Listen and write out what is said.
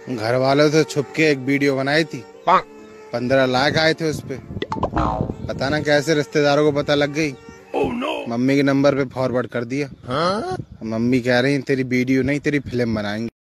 घर वालों से छुप के एक वीडियो बनाई थी, 15 लाख आए थे उस पे। पता ना कैसे रिश्तेदारों को पता लग गई। मम्मी के नंबर पे फॉरवर्ड कर दिया। मम्मी कह रही तेरी वीडियो नहीं तेरी फिल्म बनाएंगे।